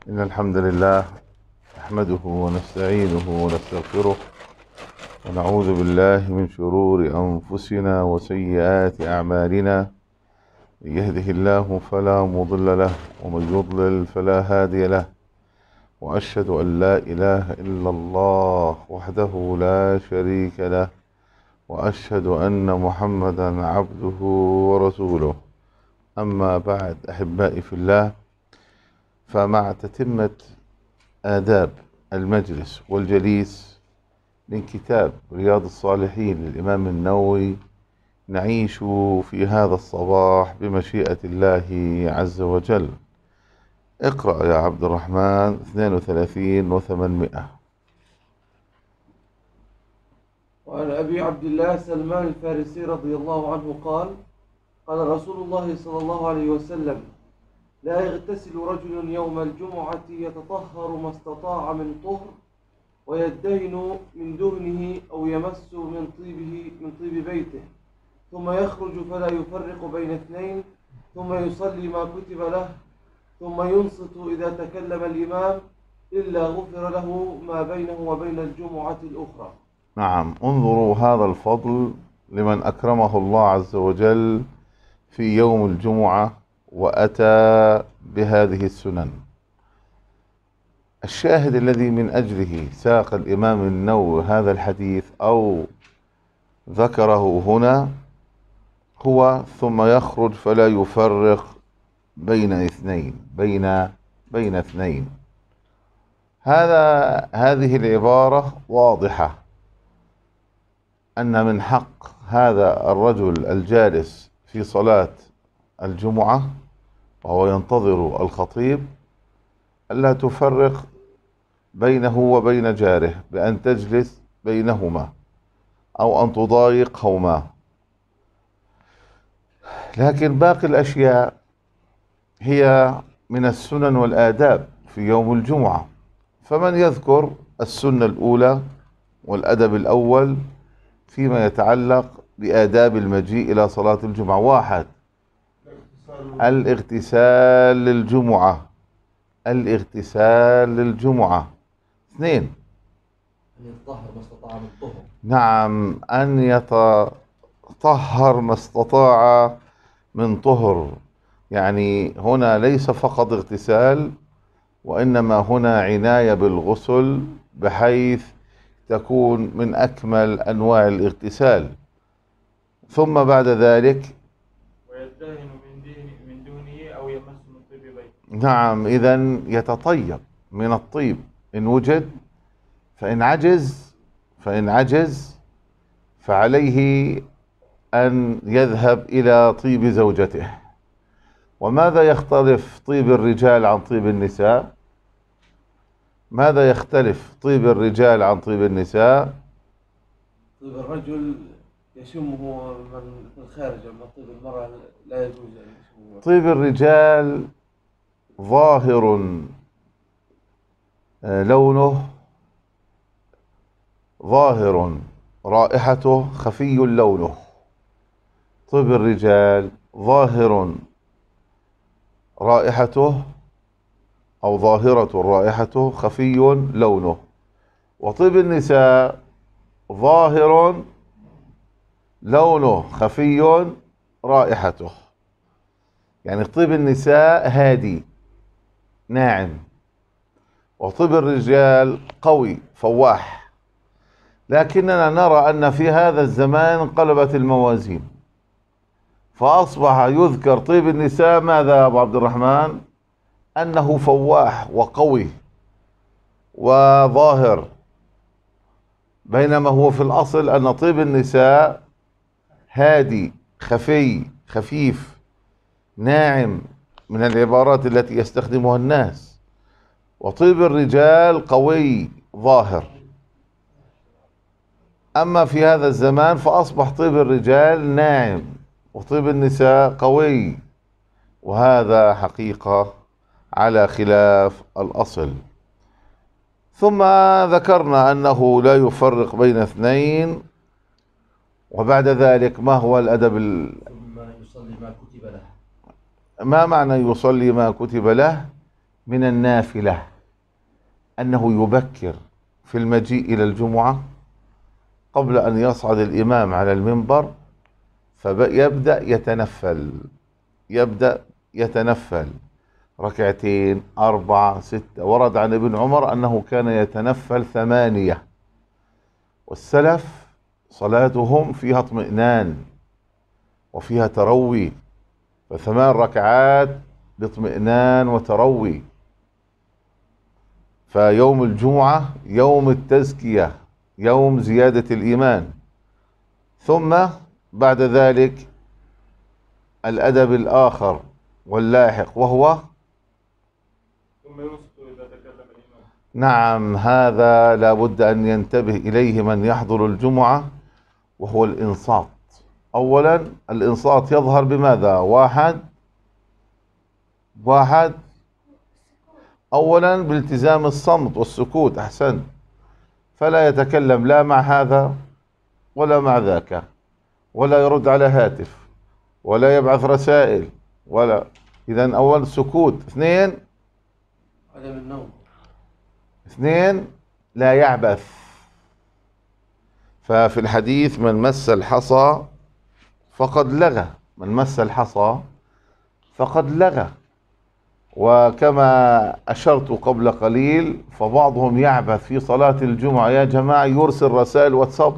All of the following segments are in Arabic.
إن الحمد لله نحمده ونستعينه ونستغفره ونعوذ بالله من شرور أنفسنا وسيئات أعمالنا. من يهده الله فلا مضل له ومن يضلل فلا هادي له، وأشهد أن لا إله إلا الله وحده لا شريك له، وأشهد أن محمدا عبده ورسوله. أما بعد، أحبائي في الله، فمع تتمة آداب المجلس والجليس من كتاب رياض الصالحين للإمام النووي، نعيش في هذا الصباح بمشيئة الله عز وجل. اقرأ يا عبد الرحمن 32 و800. وعن أبي عبد الله سلمان الفارسي رضي الله عنه قال: قال رسول الله صلى الله عليه وسلم: لا يغتسل رجل يوم الجمعة يتطهر ما استطاع من طهر، ويدهن من دهنه أو يمس من طيب بيته، ثم يخرج فلا يفرق بين اثنين، ثم يصلي ما كتب له، ثم ينصت إذا تكلم الإمام، إلا غفر له ما بينه وبين الجمعة الأخرى. نعم، انظروا هذا الفضل لمن أكرمه الله عز وجل في يوم الجمعة وأتى بهذه السنن. الشاهد الذي من أجله ساق الإمام النووي هذا الحديث أو ذكره هنا هو: ثم يخرج فلا يفرق بين اثنين. هذه العبارة واضحة أن من حق هذا الرجل الجالس في صلاة الجمعة وهو ينتظر الخطيب ألا تفرق بينه وبين جاره بأن تجلس بينهما أو أن تضايقهما. لكن باقي الأشياء هي من السنن والآداب في يوم الجمعة، فمن يذكر السنة الأولى والأدب الأول فيما يتعلق بآداب المجيء إلى صلاة الجمعة. 1: الاغتسال للجمعة. 2: أن يتطهر ما استطاع من طهر. نعم، أن يتطهر ما استطاع من طهر. يعني هنا ليس فقط اغتسال، وإنما هنا عناية بالغسل بحيث تكون من أكمل أنواع الاغتسال. ثم بعد ذلك ويدهن من دونه أو يمس من طيب بيته. نعم، إذن يتطيب من الطيب إن وجد، فإن عجز فعليه أن يذهب إلى طيب زوجته. وماذا يختلف طيب الرجال عن طيب النساء؟ ماذا يختلف طيب الرجال عن طيب النساء؟ طيب الرجل يشمه من الخارج، أما طيب المرأة لا يجوز أن يشمه. طيب الرجال ظاهر لونه، ظاهر رائحته، خفي لونه. طيب الرجال ظاهر رائحته أو ظاهرة رائحته، خفي لونه. وطيب النساء ظاهر لونه، خفي رائحته. يعني طيب النساء هادي ناعم، وطيب الرجال قوي فواح. لكننا نرى أن في هذا الزمان انقلبت الموازين، فأصبح يذكر طيب النساء ماذا يا أبو عبد الرحمن؟ أنه فواح وقوي وظاهر، بينما هو في الأصل أن طيب النساء هادي خفي خفيف ناعم، من العبارات التي يستخدمها الناس. وطيب الرجال قوي ظاهر. أما في هذا الزمان فأصبح طيب الرجال ناعم وطيب النساء قوي، وهذا حقيقة على خلاف الأصل. ثم ذكرنا أنه لا يفرق بين اثنين، وبعد ذلك ما هو الأدب ثم يصلي ما كتب له. ما معنى يصلي ما كتب له؟ من النافلة أنه يبكر في المجيء إلى الجمعة قبل أن يصعد الإمام على المنبر، يبدأ يتنفل ركعتين 4 6. ورد عن ابن عمر أنه كان يتنفل 8. والسلف صلاتهم فيها اطمئنان وفيها تروي، ف8 ركعات باطمئنان وتروي. فيوم الجمعة يوم التزكية، يوم زيادة الإيمان. ثم بعد ذلك الأدب الآخر واللاحق وهو ثم ينصت إذا تكلم الإمام. نعم، هذا لا بد أن ينتبه إليه من يحضر الجمعة، وهو الإنصات. أولا الإنصات يظهر بماذا؟ واحد أولا بالتزام الصمت والسكوت، أحسنت، فلا يتكلم لا مع هذا ولا مع ذاك، ولا يرد على هاتف، ولا يبعث رسائل، ولا. إذن أول سكوت. 2 عدم النوم. 2 لا يعبث. ففي الحديث من مس الحصى فقد لغى، من مس الحصى فقد لغى. وكما أشرت قبل قليل فبعضهم يعبث في صلاة الجمعة يا جماعة، يرسل رسائل واتساب،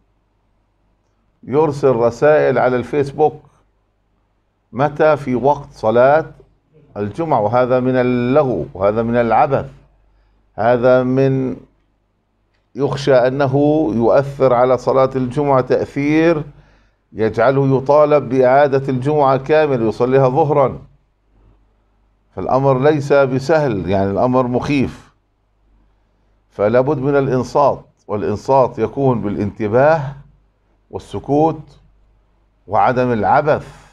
يرسل رسائل على الفيسبوك. متى؟ في وقت صلاة الجمعة. وهذا من اللغو، وهذا من العبث، هذا من يخشى أنه يؤثر على صلاة الجمعة تأثير يجعله يطالب بإعادة الجمعة كامل، يصليها ظهرا. فالأمر ليس بسهل، يعني الأمر مخيف. فلا بد من الإنصات، والإنصات يكون بالانتباه والسكوت وعدم العبث.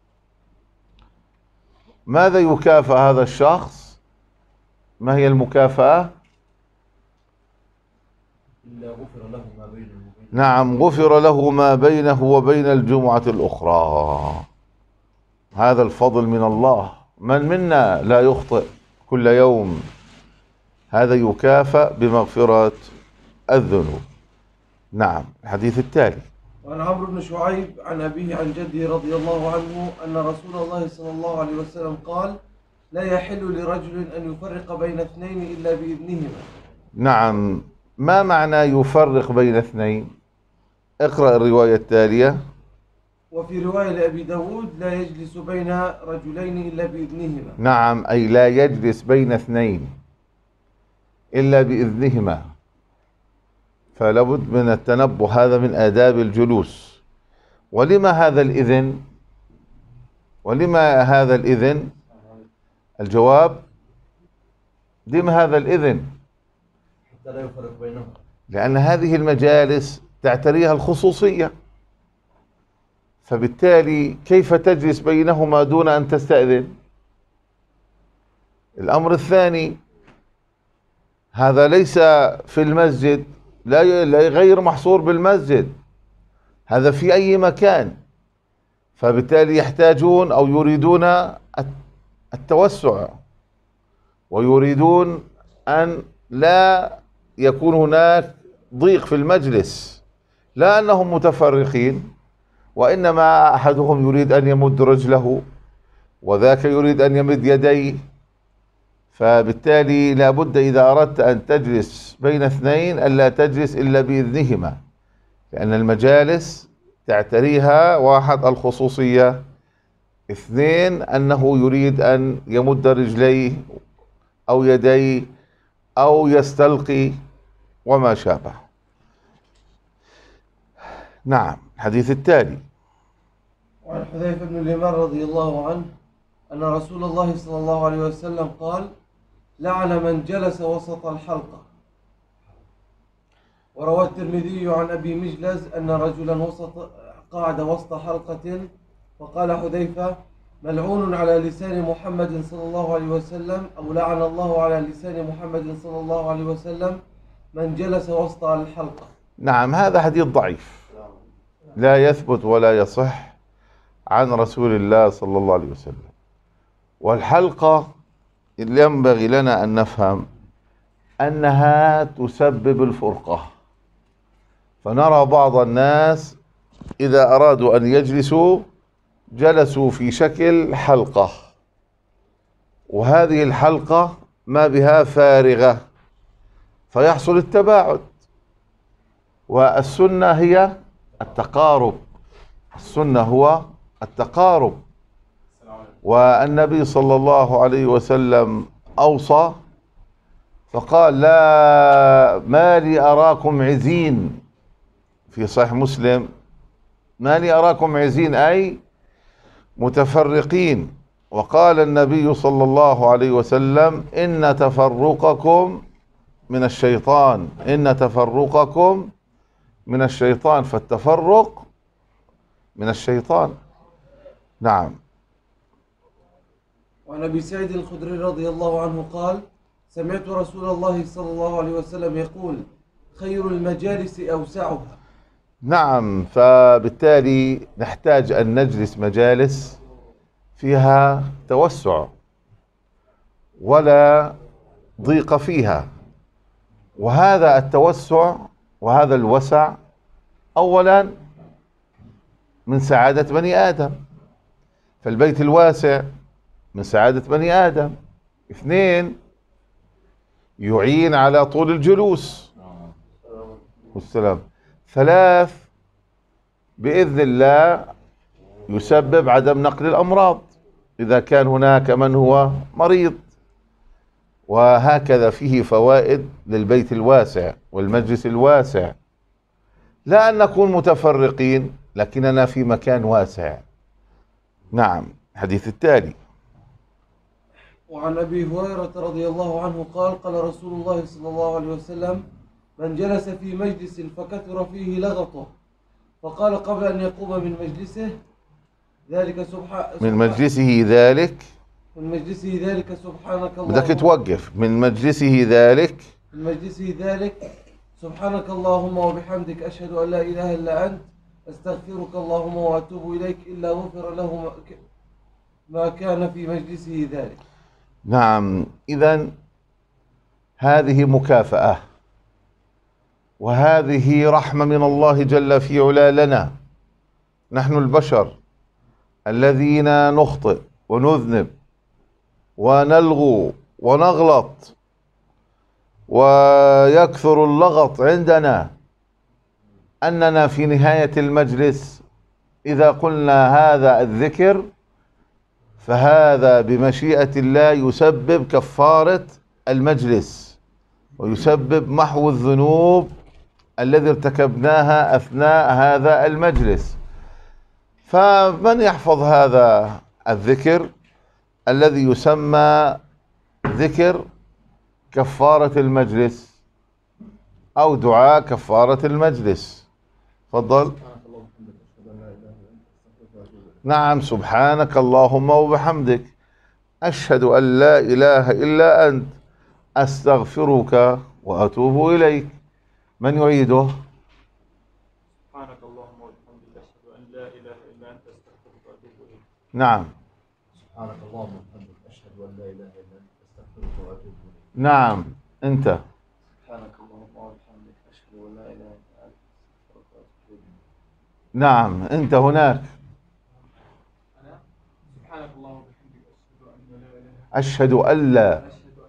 ماذا يكافأ هذا الشخص؟ ما هي المكافأة؟ إلا غفر له ما بينه وبين. نعم، غفر له ما بينه وبين الجمعة الأخرى. هذا الفضل من الله. من منا لا يخطئ كل يوم؟ هذا يكافأ بمغفرة الذنوب. نعم، الحديث التالي. وعن عمرو بن شعيب عن أبيه عن جده رضي الله عنه أن رسول الله صلى الله عليه وسلم قال: لا يحل لرجل أن يفرق بين اثنين إلا بإذنهما. نعم، ما معنى يفرق بين اثنين؟ اقرأ الرواية التالية. وفي رواية لأبي داود: لا يجلس بين رجلين إلا بإذنهما. نعم، أي لا يجلس بين اثنين إلا بإذنهما. فلابد من التنبه، هذا من آداب الجلوس. ولما هذا الإذن؟ ولما هذا الإذن؟ الجواب: لما هذا الإذن؟ حتى لا يفرق بينهم. لأن هذه المجالس تعتريها الخصوصية، فبالتالي كيف تجلس بينهما دون أن تستأذن؟ الأمر الثاني: هذا ليس في المسجد، لا غير محصور بالمسجد، هذا في أي مكان. فبالتالي يحتاجون أو يريدون التوسع، ويريدون أن لا يكون هناك ضيق في المجلس، لا أنهم متفرقين، وإنما أحدهم يريد أن يمد رجله وذاك يريد أن يمد يديه. فبالتالي لا بد إذا أردت أن تجلس بين اثنين ألا تجلس إلا بإذنهما، لأن المجالس تعتريها: 1 الخصوصية، 2 أنه يريد أن يمد رجليه أو يديه أو يستلقي وما شابه. نعم، الحديث التالي. وعن حذيفة بن اليمان رضي الله عنه أن رسول الله صلى الله عليه وسلم قال: لعن من جلس وسط الحلقة. وروى الترمذي عن أبي مجلز أن رجلا قعد وسط حلقة، فقال حذيفة: ملعون على لسان محمد صلى الله عليه وسلم، أو لعن الله على لسان محمد صلى الله عليه وسلم من جلس وسط الحلقة. نعم، هذا حديث ضعيف لا يثبت ولا يصح عن رسول الله صلى الله عليه وسلم. والحلقة ينبغي لنا أن نفهم أنها تسبب الفرقة. فنرى بعض الناس إذا أرادوا أن يجلسوا جلسوا في شكل حلقة، وهذه الحلقة ما بها فارغة، فيحصل التباعد. والسنة هي التقارب، السنة هو التقارب. والنبي صلى الله عليه وسلم أوصى فقال: لا ما لي أراكم عزين، في صحيح مسلم: ما لي أراكم عزين، أي متفرقين. وقال النبي صلى الله عليه وسلم: إن تفرقكم من الشيطان، إن تفرقكم من الشيطان، فالتفرق من الشيطان. نعم. وعن أبي سعيد الخدري رضي الله عنه قال: سمعت رسول الله صلى الله عليه وسلم يقول: خير المجالس أوسعها. نعم، فبالتالي نحتاج أن نجلس مجالس فيها توسع ولا ضيق فيها. وهذا التوسع وهذا الوسع أولا من سعادة بني آدم، فالبيت الواسع من سعادة بني آدم. اثنين، يعين على طول الجلوس والسلام. ثلاث، بإذن الله يسبب عدم نقل الأمراض إذا كان هناك من هو مريض. وهكذا فيه فوائد للبيت الواسع والمجلس الواسع، لا أن نكون متفرقين لكننا في مكان واسع. نعم. الحديث التالي: وعن أبي هريرة رضي الله عنه قال: قال رسول الله صلى الله عليه وسلم: من جلس في مجلس فكثر فيه لغطه فقال قبل أن يقوم من مجلسه ذلك من مجلسه ذلك، من مجلسه ذلك سبحانك اللهم، بدك توقف، من مجلسه ذلك، من مجلسه ذلك سبحانك اللهم وبحمدك أشهد أن لا إله إلا أنت أستغفرك اللهم وأتوب إليك إلا غفر له ما كان في مجلسه ذلك. نعم. إذن هذه مكافأة، وهذه رحمة من الله جل في علا لنا نحن البشر الذين نخطئ ونذنب ونلغو ونغلط، ويكثر اللغط عندنا، أننا في نهاية المجلس إذا قلنا هذا الذكر فهذا بمشيئة الله يسبب كفارة المجلس ويسبب محو الذنوب الذي ارتكبناها أثناء هذا المجلس. فمن يحفظ هذا الذكر الذي يسمى ذكر كفارة المجلس أو دعاء كفارة المجلس؟ تفضل. نعم. سبحانك اللهم وبحمدك أشهد أن لا إله إلا أنت أستغفرك وأتوب إليك. من يعيده؟ سبحانك اللهم وبحمدك أشهد أن لا إله إلا أنت أستغفرك وأتوب إليك. نعم. سبحانك اللهم وبحمدك أشهد أن لا إله إلا أنت أستغفرك وأتوب إليك. نعم. أنت. سبحانك اللهم وبحمدك أشهد أن لا إله إلا أنت أستغفرك وأتوب إليك. نعم. أنت هناك. سبحانك اللهم وبحمدك أشهد أن لا،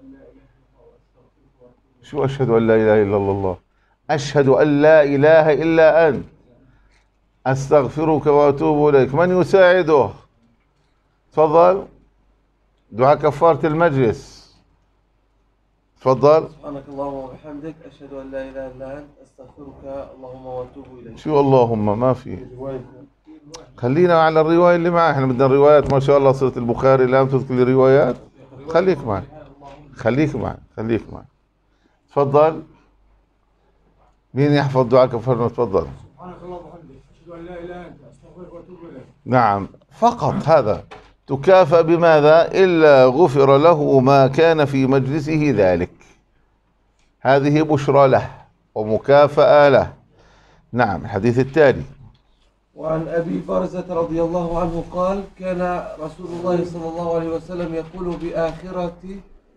شو أشهد أن لا إله إلا الله؟ أشهد أن لا إله إلا أنت أستغفرك وأتوب إليك. من يساعده؟ تفضل. دعاء كفارة المجلس. تفضل. سبحانك اللهم وبحمدك أشهد أن لا إله إلا أنت أستغفرك اللهم وأتوب إليك. شو اللهم؟ ما في. خلينا على الرواية اللي معي، احنا بدنا الروايات. ما شاء الله صرت البخاري الآن تذكر لي روايات. خليك معي، خليك معي، خليك معي. تفضل. مين يحفظ دعاء كفارة؟ تفضل. سبحانك اللهم وبحمدك أشهد أن لا إله إلا أنت أستغفرك وأتوب إليك. نعم. فقط هذا تكافأ بماذا؟ إلا غفر له ما كان في مجلسه ذلك. هذه بشرى له ومكافأة له. نعم. الحديث التالي: وعن أبي برزة رضي الله عنه قال: كان رسول الله صلى الله عليه وسلم يقول بآخرة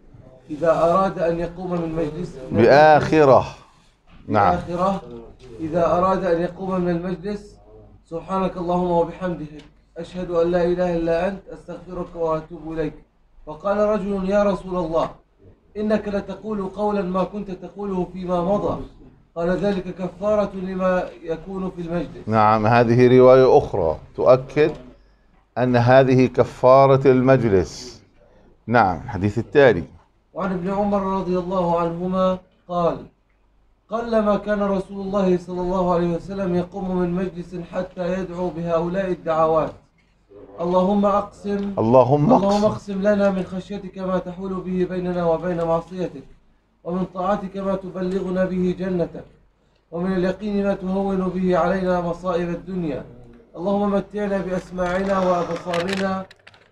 إذا أراد أن يقوم من مجلس بآخرة. نعم. بآخرة إذا أراد أن يقوم من المجلس: سبحانك اللهم وبحمدك أشهد أن لا إله إلا أنت أستغفرك وأتوب إليك. فقال رجل: يا رسول الله، إنك لتقول قولا ما كنت تقوله فيما مضى. قال: ذلك كفارة لما يكون في المجلس. نعم، هذه رواية أخرى تؤكد أن هذه كفارة المجلس. نعم، الحديث التالي. وعن ابن عمر رضي الله عنهما قال: قلما كان رسول الله صلى الله عليه وسلم يقوم من مجلس حتى يدعو بهؤلاء الدعوات: اللهم اقسم لنا من خشيتك ما تحول به بيننا وبين معصيتك، ومن طاعتك ما تبلغنا به جنتك، ومن اليقين ما تهون به علينا مصائب الدنيا. اللهم متعنا بأسماعنا وأبصارنا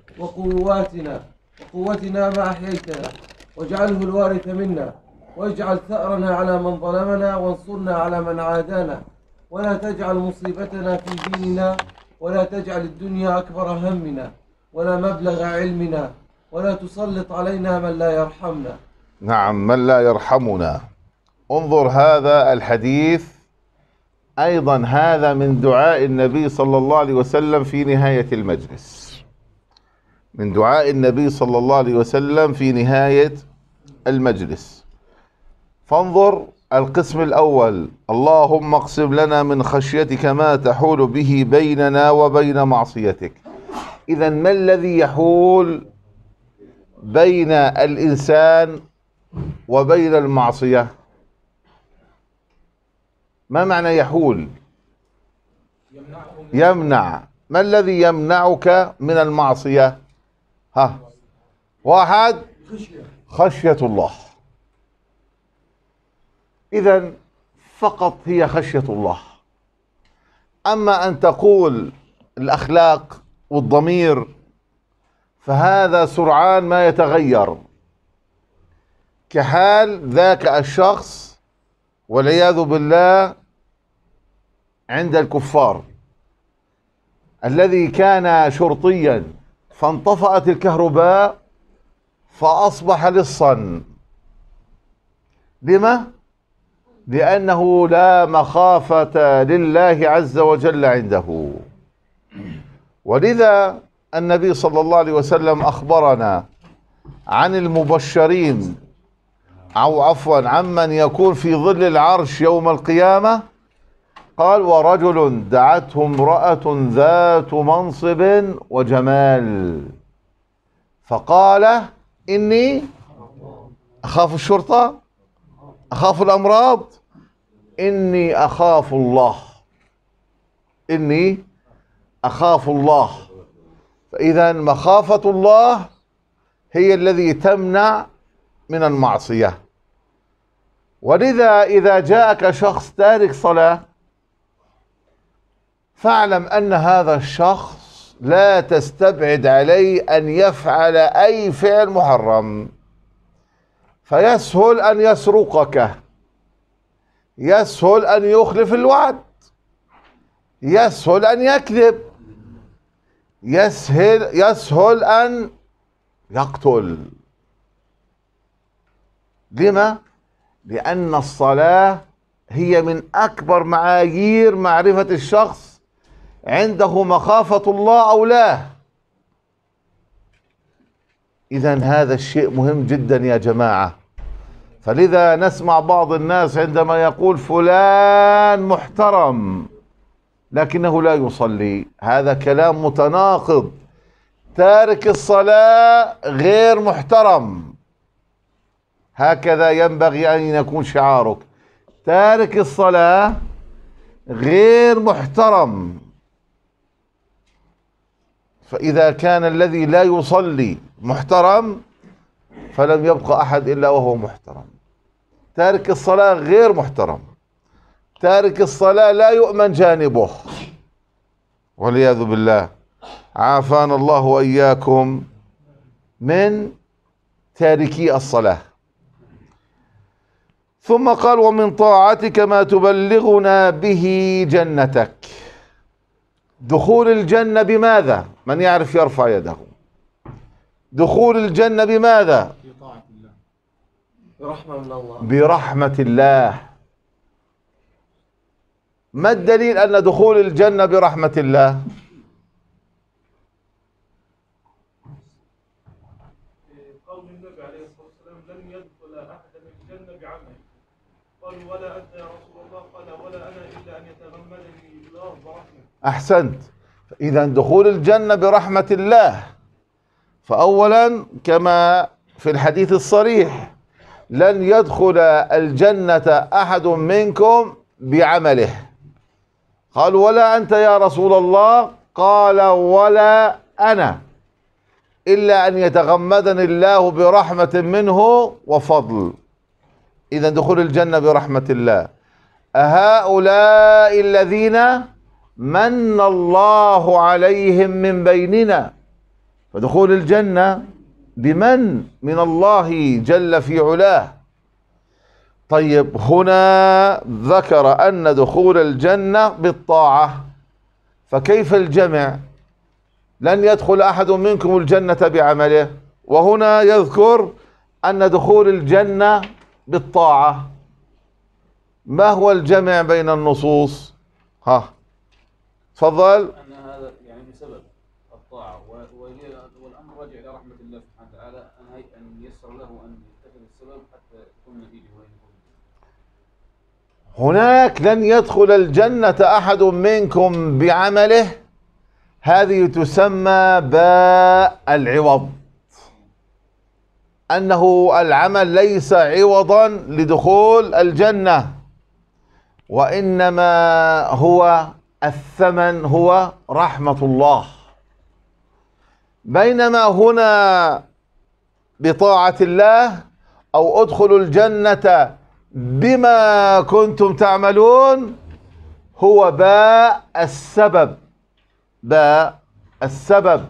وقوتنا ما أحييتنا، واجعله الوارث منا، واجعل ثأرنا على من ظلمنا، وانصرنا على من عادانا، ولا تجعل مصيبتنا في ديننا، ولا تجعل الدنيا أكبر همنا ولا مبلغ علمنا، ولا تسلط علينا من لا يرحمنا. نعم، من لا يرحمنا. انظر هذا الحديث أيضا، هذا من دعاء النبي صلى الله عليه وسلم في نهاية المجلس، من دعاء النبي صلى الله عليه وسلم في نهاية المجلس. فانظر القسم الأول: اللهم اقسم لنا من خشيتك ما تحول به بيننا وبين معصيتك. إذن ما الذي يحول بين الإنسان وبين المعصية؟ ما معنى يحول؟ يمنع. ما الذي يمنعك من المعصية؟ واحد: خشية الله. إذن فقط هي خشية الله. أما أن تقول الأخلاق والضمير فهذا سرعان ما يتغير، كحال ذاك الشخص والعياذ بالله عند الكفار الذي كان شرطيا فانطفأت الكهرباء فأصبح لصا. لما؟ لأنه لا مخافة لله عز وجل عنده. ولذا النبي صلى الله عليه وسلم أخبرنا عن المبشرين، أو عفوا عمن يكون في ظل العرش يوم القيامة. قال: ورجل دعته امرأة ذات منصب وجمال فقال: إني أخاف الشرطة، أخاف الأمراض، إني أخاف الله، إني أخاف الله. فإذا مخافة الله هي الذي تمنع من المعصية. ولذا إذا جاءك شخص تارك صلاة فاعلم أن هذا الشخص لا تستبعد عليه أن يفعل أي فعل محرم، فيسهل أن يسرقك، يسهل أن يخلف الوعد، يسهل أن يكذب، يسهل أن يقتل. لما؟ لأن الصلاة هي من أكبر معايير معرفة الشخص عنده مخافة الله أو لا. إذن هذا الشيء مهم جدا يا جماعة. فلذا نسمع بعض الناس عندما يقول فلان محترم لكنه لا يصلي، هذا كلام متناقض. تارك الصلاة غير محترم، هكذا ينبغي أن يكون شعارك. تارك الصلاة غير محترم. فإذا كان الذي لا يصلي محترم فلم يبقى أحد إلا وهو محترم. تارك الصلاة غير محترم، تارك الصلاة لا يؤمن جانبه والعياذ بالله. عافانا الله وإياكم من تاركي الصلاة. ثم قال: ومن طاعتك ما تبلغنا به جنتك. دخول الجنة بماذا؟ من يعرف يرفع يده. دخول الجنة بماذا؟ برحمة من الله. برحمة الله. ما الدليل أن دخول الجنة برحمة الله؟ قول النبي عليه الصلاة والسلام لن يدخل أحدا الجنة بعمله. قالوا ولا أنت يا رسول الله؟ قال ولا أنا إلا أن يتغمدني الله برحمته. أحسنت. إذا دخول الجنة برحمة الله، فأولا كما في الحديث الصريح لن يدخل الجنة أحد منكم بعمله. قالوا ولا أنت يا رسول الله؟ قال ولا أنا إلا أن يتغمدني الله برحمة منه وفضل. إذا دخول الجنة برحمة الله. أهؤلاء الذين من الله عليهم من بيننا، فدخول الجنة بمن من الله جل في علاه. طيب هنا ذكر أن دخول الجنة بالطاعة، فكيف الجمع؟ لن يدخل أحد منكم الجنة بعمله، وهنا يذكر أن دخول الجنة بالطاعة. ما هو الجمع بين النصوص؟ ها تفضل. أن هذا يعني بسبب الطاعة، والأمر راجع إلى رحمة الله سبحانه وتعالى أن ييسر له أن يتخذ السبب حتى تكون النتيجة وين يكون. هناك لن يدخل الجنة أحد منكم بعمله، هذه تسمى باء العوض، أنه العمل ليس عوضا لدخول الجنة، وإنما هو الثمن هو رحمة الله. بينما هنا بطاعة الله أو ادخلوا الجنة بما كنتم تعملون هو باء السبب، باء السبب.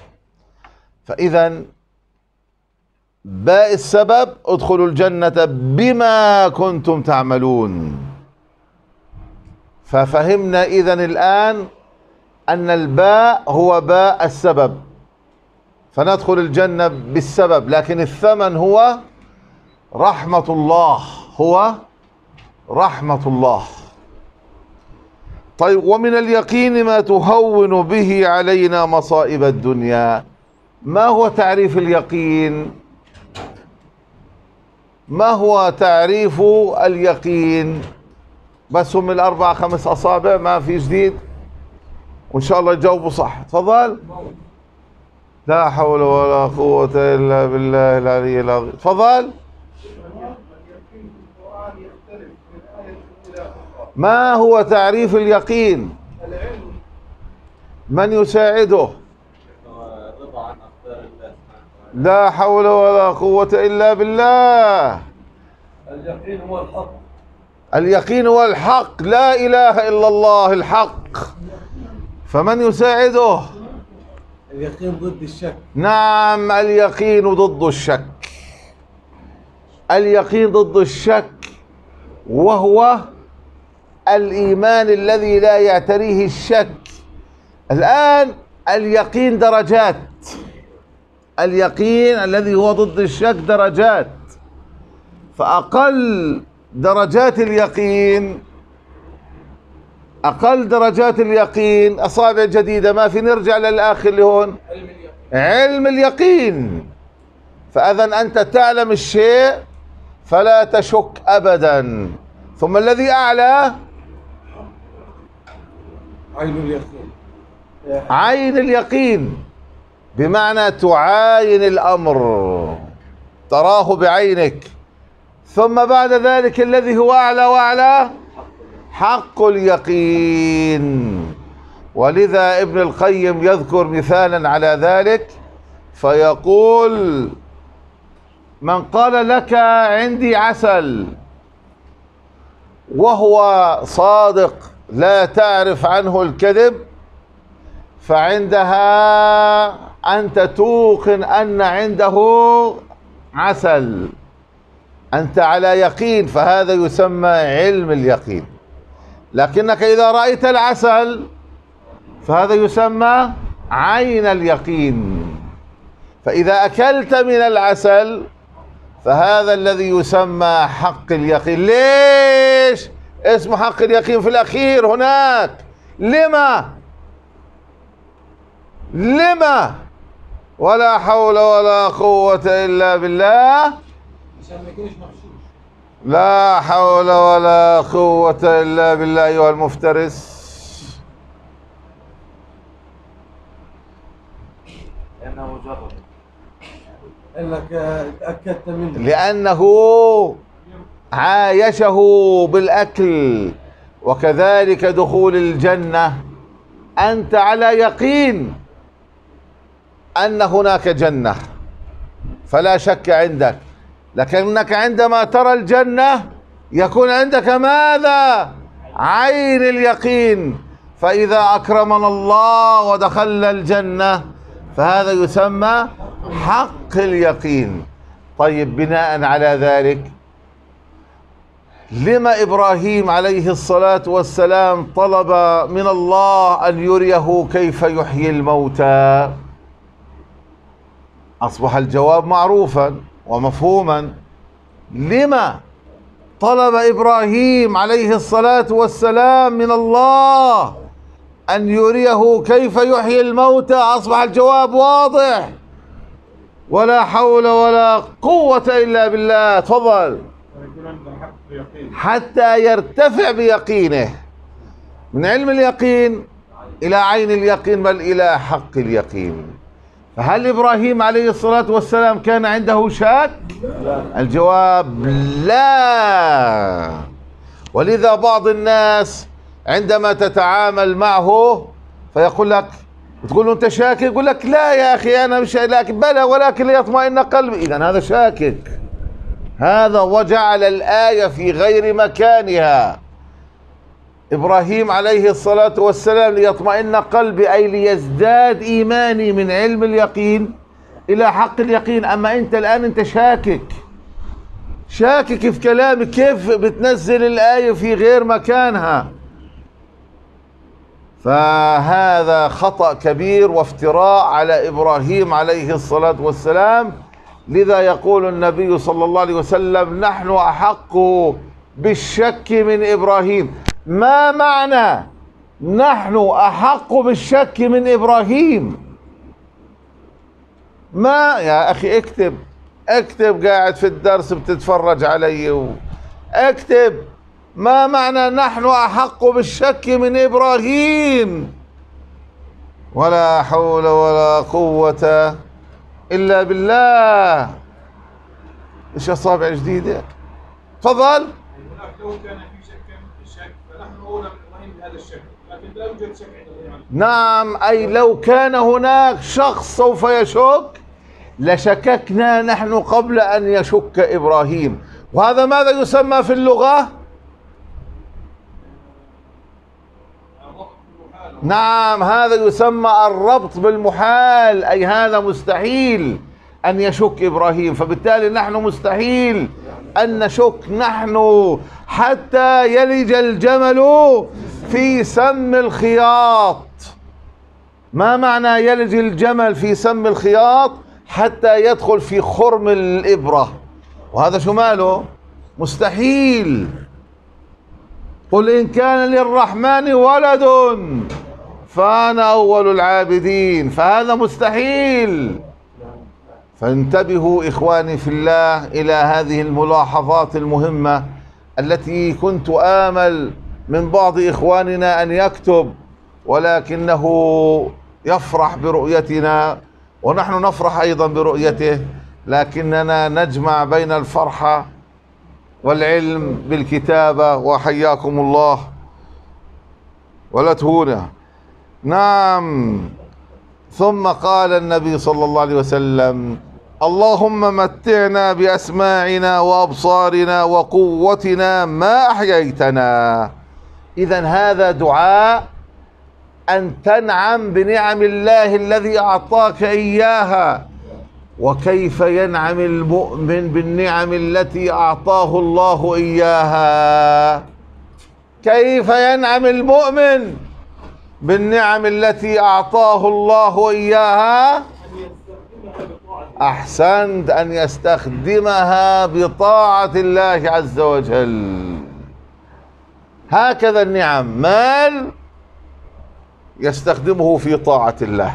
فإذا باء السبب ادخلوا الجنة بما كنتم تعملون. ففهمنا إذن الآن أن الباء هو باء السبب، فندخل الجنة بالسبب، لكن الثمن هو رحمة الله، هو رحمة الله. طيب ومن اليقين ما تهون به علينا مصائب الدنيا. ما هو تعريف اليقين؟ ما هو تعريف اليقين؟ بس هم الأربع خمس أصابع، ما في جديد، وإن شاء الله يجاوبوا صح. تفضل. لا حول ولا قوة إلا بالله العلي العظيم. تفضل. ما هو تعريف اليقين؟ من يساعده؟ لا حول ولا قوة إلا بالله. اليقين هو الحق. اليقين هو الحق، لا إله إلا الله الحق. فمن يساعده؟ اليقين ضد الشك. نعم، اليقين ضد الشك. اليقين ضد الشك، وهو الإيمان الذي لا يعتريه الشك. الآن اليقين درجات، اليقين الذي هو ضد الشك درجات. فأقل درجات اليقين، أقل درجات اليقين أصابع جديدة، ما في، نرجع للآخر اللي هون علم اليقين. فإذن أنت تعلم الشيء فلا تشك أبدا. ثم الذي أعلى عين اليقين. عين اليقين، بمعنى تعاين الأمر، تراه بعينك. ثم بعد ذلك الذي هو أعلى وأعلى حق اليقين. ولذا ابن القيم يذكر مثالا على ذلك فيقول: من قال لك عندي عسل وهو صادق لا تعرف عنه الكذب، فعندها أنت توقن أن عنده عسل، أنت على يقين، فهذا يسمى علم اليقين. لكنك إذا رأيت العسل فهذا يسمى عين اليقين. فإذا أكلت من العسل فهذا الذي يسمى حق اليقين. ليش اسمه حق اليقين في الأخير هناك؟ لما ولا حول ولا قوة إلا بالله؟ عشان ما يكونش مغشوش. لا حول ولا قوة إلا بالله أيها المفترس. لأنه مجرد انك تأكدت منه، لأنه عايشه بالأكل. وكذلك دخول الجنة، أنت على يقين أن هناك جنة فلا شك عندك، لكنك عندما ترى الجنة يكون عندك ماذا؟ عين اليقين. فإذا أكرمنا الله ودخلنا الجنة فهذا يسمى حق اليقين. طيب، بناء على ذلك لما إبراهيم عليه الصلاة والسلام طلب من الله أن يريه كيف يحيي الموتى؟ أصبح الجواب معروفا ومفهوما. لما طلب إبراهيم عليه الصلاة والسلام من الله أن يريه كيف يحيي الموتى؟ أصبح الجواب واضح. ولا حول ولا قوة إلا بالله. تفضل. حتى يرتفع بيقينه من علم اليقين إلى عين اليقين، بل إلى حق اليقين. فهل إبراهيم عليه الصلاة والسلام كان عنده شك؟ الجواب لا. ولذا بعض الناس عندما تتعامل معه فيقول لك، تقول له أنت شاكك؟ يقول لك لا يا أخي أنا مش شاكك. بلى ولكن ليطمئن قلبي. إذن هذا شاكك. هذا وجعل الآية في غير مكانها. إبراهيم عليه الصلاة والسلام ليطمئن قلبي، أي ليزداد إيماني من علم اليقين إلى حق اليقين. أما أنت الآن أنت شاكك في كلامك، كيف بتنزل الآية في غير مكانها؟ فهذا خطأ كبير وافتراء على إبراهيم عليه الصلاة والسلام. لذا يقول النبي صلى الله عليه وسلم: نحن أحق بالشك من إبراهيم. ما معنى نحن أحق بالشك من إبراهيم؟ ما يا أخي اكتب قاعد في الدرس بتتفرج علي اكتب. ما معنى نحن أحق بالشك من إبراهيم؟ ولا حول ولا قوة إلا بالله. إيش أصابع جديدة؟ تفضل. هناك لو كان في شك فنحن أولى من إبراهيم بهذا الشك، لكن لا يوجد شك عندنا. نعم، أي لو كان هناك شخص سوف يشك لشككنا نحن قبل أن يشك إبراهيم. وهذا ماذا يسمى في اللغة؟ نعم، هذا يسمى الربط بالمحال، أي هذا مستحيل أن يشك إبراهيم. فبالتالي نحن مستحيل أن نشك نحن حتى يلج الجمل في سم الخياط. ما معنى يلج الجمل في سم الخياط؟ حتى يدخل في خرم الإبرة. وهذا شو ماله؟ مستحيل. قل إن كان للرحمن ولد فأنا أول العابدين. فهذا مستحيل. فانتبهوا إخواني في الله إلى هذه الملاحظات المهمة التي كنت آمل من بعض إخواننا أن يكتب، ولكنه يفرح برؤيتنا ونحن نفرح أيضا برؤيته، لكننا نجمع بين الفرحة والعلم بالكتابة. وحياكم الله ولا تهونا. نعم. ثم قال النبي صلى الله عليه وسلم: اللهم متعنا بأسماعنا وأبصارنا وقوتنا ما أحييتنا. إذن هذا دعاء أن تنعم بنعم الله الذي أعطاك إياها. وكيف ينعم المؤمن بالنعم التي أعطاه الله إياها؟ كيف ينعم المؤمن بالنعم التي أعطاه الله إياها؟ أحسنت، أن يستخدمها بطاعة الله عز وجل. هكذا النعم، مال يستخدمه في طاعة الله،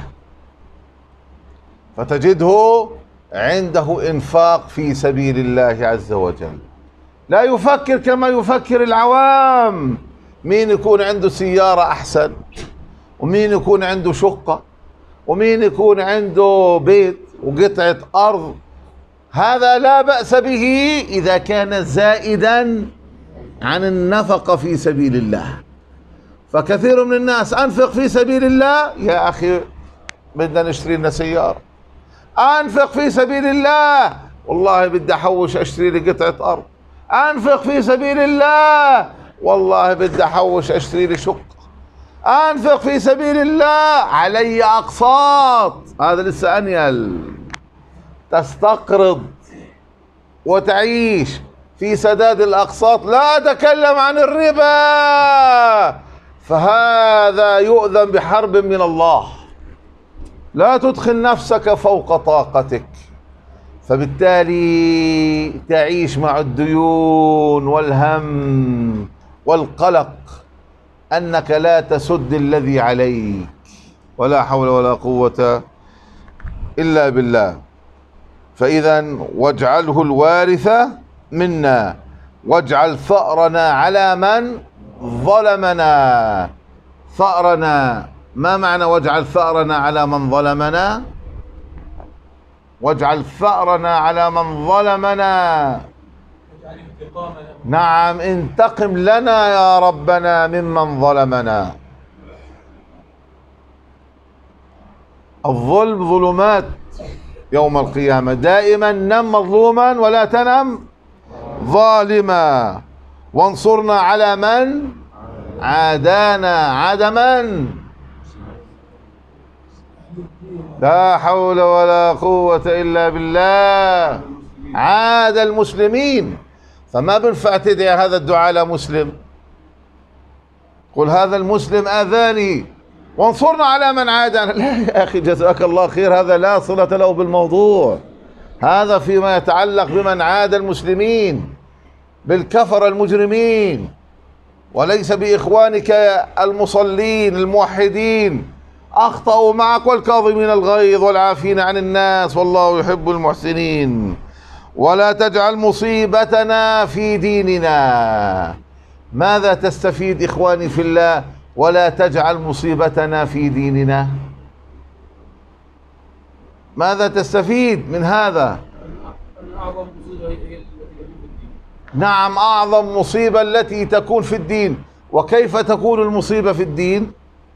فتجده عنده إنفاق في سبيل الله عز وجل. لا يفكر كما يفكر العوام، مين يكون عنده سيارة أحسن، ومين يكون عنده شقة، ومين يكون عنده بيت وقطعة أرض. هذا لا بأس به إذا كان زائدا عن النفقة في سبيل الله. فكثير من الناس أنفق في سبيل الله، يا أخي بدنا نشتري لنا سيارة. أنفق في سبيل الله، والله بدي أحوش أشتري لي قطعة أرض. أنفق في سبيل الله، والله بدي أحوش أشتري لي شقة. أنفق في سبيل الله، علي أقساط. هذا لسه أنيل، تستقرض وتعيش في سداد الأقساط. لا أتكلم عن الربا، فهذا يؤذن بحرب من الله. لا تدخل نفسك فوق طاقتك، فبالتالي تعيش مع الديون والهم والقلق أنك لا تسد الذي عليك. ولا حول ولا قوة إلا بالله. فإذا واجعله الوارث منا واجعل ثأرنا على من ظلمنا. ثأرنا، ما معنى واجعل ثأرنا على من ظلمنا؟ واجعل ثأرنا على من ظلمنا، نعم، انتقم لنا يا ربنا ممن ظلمنا. الظلم ظلمات يوم القيامة، دائما نم مظلوما ولا تنم ظالما، وانصرنا على من عادانا عدما. لا حول ولا قوة إلا بالله. عاد المسلمين، فما بنفع تدعي هذا الدعاء لمسلم. قل هذا المسلم آذاني وانصرنا على من عادانا. لا يا أخي جزاك الله خير، هذا لا صلة له بالموضوع. هذا فيما يتعلق بمن عاد المسلمين، بالكفر المجرمين، وليس بإخوانك المصلين الموحدين. أخطأوا معك، والكاظمين الغيظ والعافين عن الناس والله يحب المحسنين. ولا تجعل مصيبتنا في ديننا. ماذا تستفيد إخواني في الله؟ ولا تجعل مصيبتنا في ديننا. ماذا تستفيد من هذا؟ أعظم مصيبة هي التي تكون في الدين. نعم، أعظم مصيبة التي تكون في الدين. وكيف تكون المصيبة في الدين؟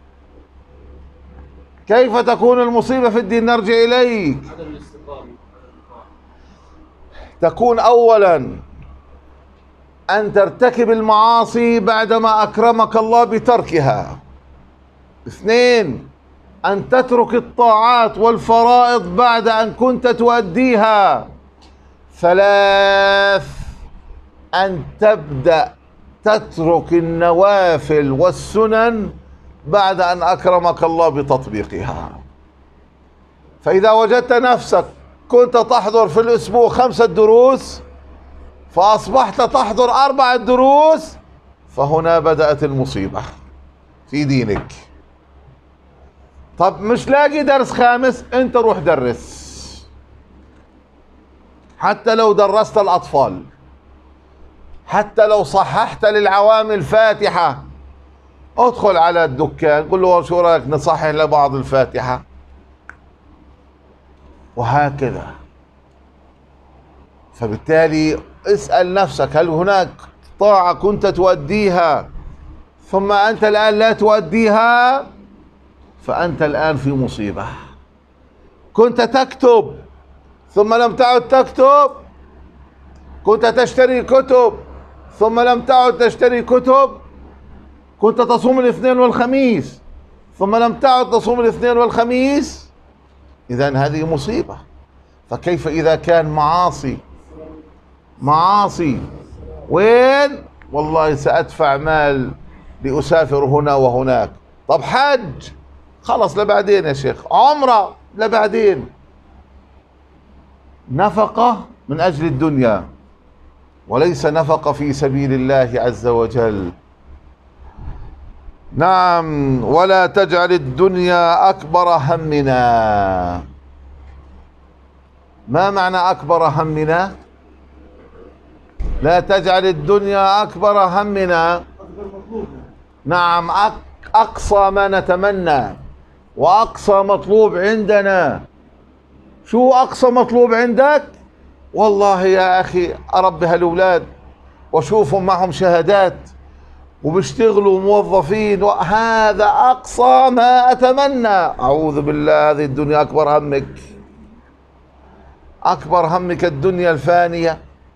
كيف تكون المصيبة في الدين؟ نرجع إليك. عدم الاستقامة. تكون أولا أن ترتكب المعاصي بعدما أكرمك الله بتركها. اثنين، أن تترك الطاعات والفرائض بعد أن كنت تؤديها. ثلاث، أن تبدأ تترك النوافل والسنن بعد أن أكرمك الله بتطبيقها. فإذا وجدت نفسك كنت تحضر في الأسبوع 5 دروس، فأصبحت تحضر 4 دروس، فهنا بدأت المصيبة في دينك. طب مش لاقي درس خامس، انت روح درس، حتى لو درست الأطفال، حتى لو صححت للعوام الفاتحة. ادخل على الدكان قل له شو رايك نصحح لبعض الفاتحة، وهكذا. فبالتالي اسأل نفسك، هل هناك طاعة كنت تؤديها ثم أنت الآن لا تؤديها؟ فأنت الآن في مصيبة. كنت تكتب ثم لم تعد تكتب، كنت تشتري كتب ثم لم تعد تشتري كتب، كنت تصوم الاثنين والخميس ثم لم تعد تصوم الاثنين والخميس. إذن هذه مصيبة. فكيف إذا كان معاصي وين؟ والله سأدفع مال لأسافر هنا وهناك. طب حج، خلص لبعدين يا شيخ. عمرة لبعدين. نفقة من أجل الدنيا وليس نفقة في سبيل الله عز وجل. نعم، ولا تجعل الدنيا أكبر همنا. ما معنى أكبر همنا؟ لا تجعل الدنيا أكبر همنا. نعم، أقصى ما نتمنى وأقصى مطلوب عندنا. شو أقصى مطلوب عندك؟ والله يا أخي أربي هالأولاد وأشوفهم معهم شهادات وبيشتغلوا موظفين، وهذا أقصى ما أتمنى. أعوذ بالله، هذه الدنيا أكبر همك. أكبر همك الدنيا الفانية.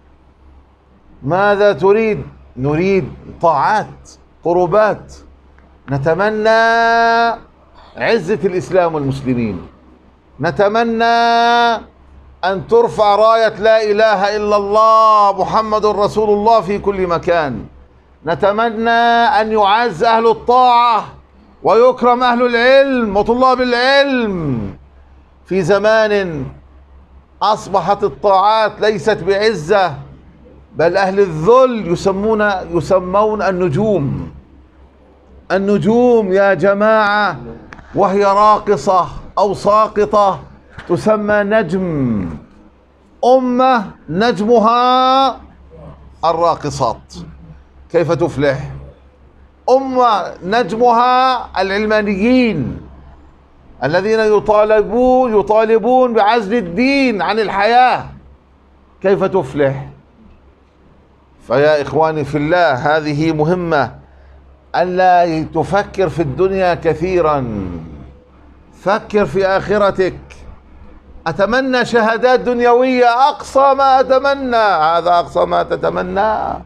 ماذا تريد؟ نريد طاعات، قربات، نتمنى عزة الإسلام والمسلمين، نتمنى أن ترفع راية لا إله إلا الله محمد رسول الله في كل مكان، نتمنى أن يعز أهل الطاعة ويكرم أهل العلم وطلاب العلم. في زمان أصبحت الطاعات ليست بعزة، بل أهل الذل يسمون النجوم. النجوم يا جماعة، وهي راقصة أو ساقطة تسمى نجم. أمة نجمها الراقصات، كيف تفلح؟ أمة نجمها العلمانيين الذين يطالبون بعزل الدين عن الحياة، كيف تفلح؟ فيا إخواني في الله، هذه مهمة، ألا تفكر في الدنيا كثيرا، فكر في آخرتك. أتمنى شهادات دنيوية، أقصى ما أتمنى، هذا أقصى ما تتمنى.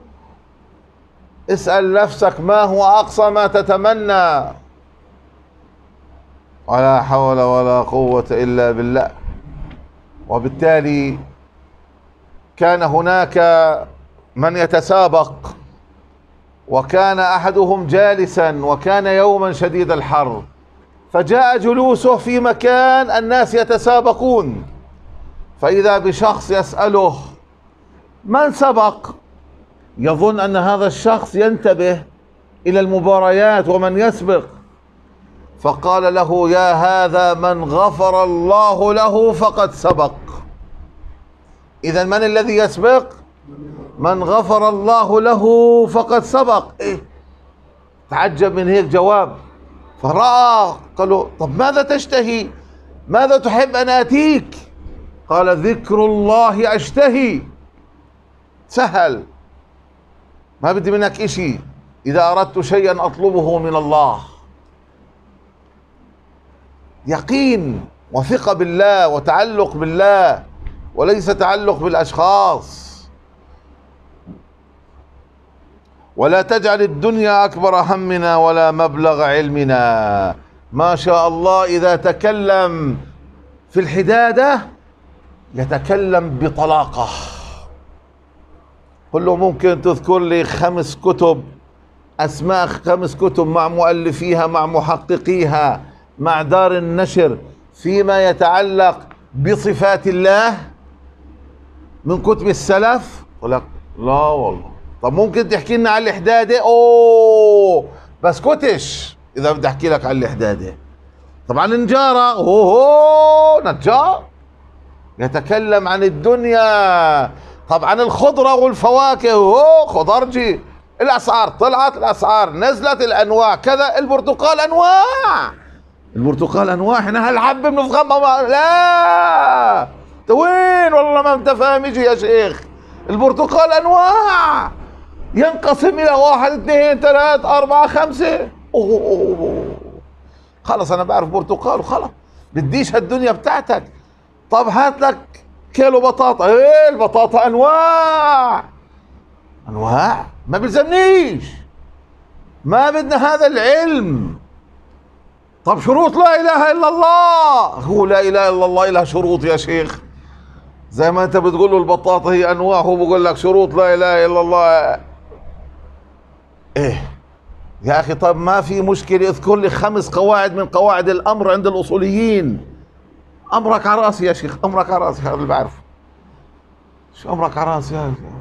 اسأل نفسك ما هو أقصى ما تتمنى. ولا حول ولا قوة إلا بالله. وبالتالي كان هناك من يتسابق، وكان أحدهم جالسا، وكان يوما شديد الحر، فجاء جلوسه في مكان الناس يتسابقون، فإذا بشخص يسأله من سبق، يظن أن هذا الشخص ينتبه إلى المباريات ومن يسبق، فقال له يا هذا من غفر الله له فقد سبق. إذن من الذي يسبق؟ من غفر الله له فقد سبق. إيه؟ تعجب من هيك جواب، فرأى قالوا طب ماذا تشتهي؟ ماذا تحب أن آتيك؟ قال ذكر الله أشتهي. سهل، ما بدي منك إشي، إذا أردت شيئا أطلبه من الله. يقين وثقة بالله وتعلق بالله، وليس تعلق بالأشخاص. ولا تجعل الدنيا أكبر همنا ولا مبلغ علمنا. ما شاء الله، إذا تكلم في الحدادة يتكلم بطلاقة. قل له ممكن تذكر لي 5 كتب، أسماء 5 كتب مع مؤلفيها مع محققيها مع دار النشر فيما يتعلق بصفات الله من كتب السلف؟ قل لك لا والله. طب ممكن تحكي لنا عن الحدادة؟ اوه بس كتش. اذا بدي احكي لك عن الحدادة، طبعا النجارة، اوه نجار يتكلم عن الدنيا. طبعا الخضرة والفواكه، اوه خضرجي، الاسعار طلعت، الاسعار نزلت، الانواع كذا، البرتقال انواع، البرتقال انواع، احنا هالحبة بنفخمها لا انت وين؟ والله ما انت فاهم. يجي يا شيخ، البرتقال انواع، ينقسم الى 1 2 3 4 5. أوه. خلص انا بعرف برتقال وخلص، بديش هالدنيا بتاعتك. طب هات لك كيلو بطاطا. ايه البطاطا انواع، انواع ما بلزمنيش، ما بدنا هذا العلم. طب شروط لا اله الا الله، هو لا اله الا الله لها شروط يا شيخ؟ زي ما انت بتقول له البطاطا هي انواع، هو بقول لك شروط لا اله الا الله. ايه يا اخي، طب ما في مشكلة، اذكر لي 5 قواعد من قواعد الامر عند الاصوليين. امرك على راسي يا شيخ، امرك على راسي، هذا اللي بعرفه. شو امرك على راسي يا شيخ؟